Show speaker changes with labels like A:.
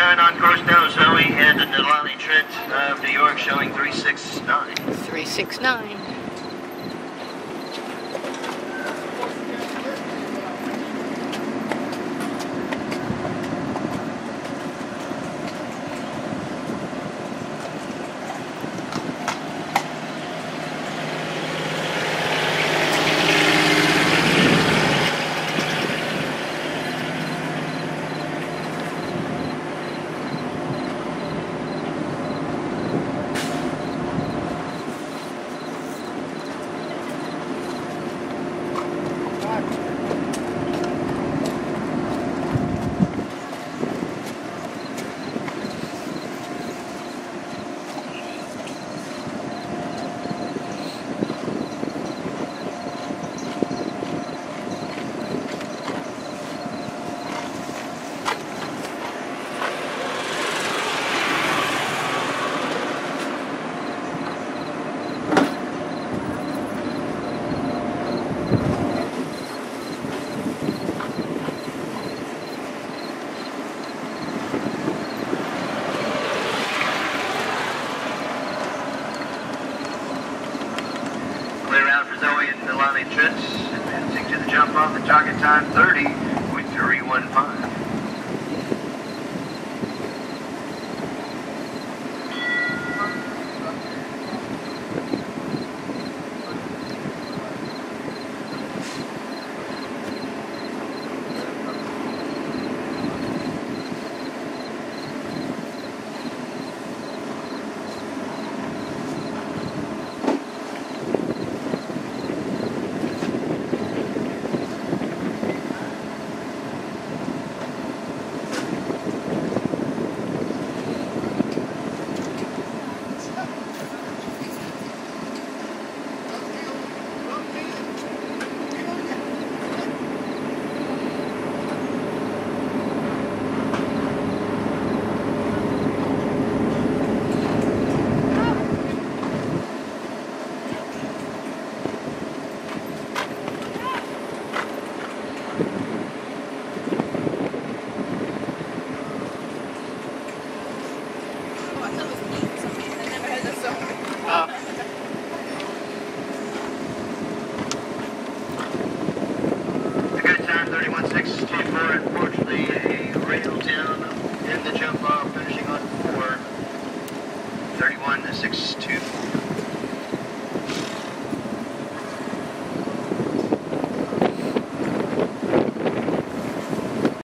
A: sign on course now, Zoe, and NILANI Trent of New York showing 369.
B: 369.
A: Zoe and NILANI Trent, advancing to the jump off at target time 30.315. Unfortunately, a rail down in the jump off, finishing on 4:31.62.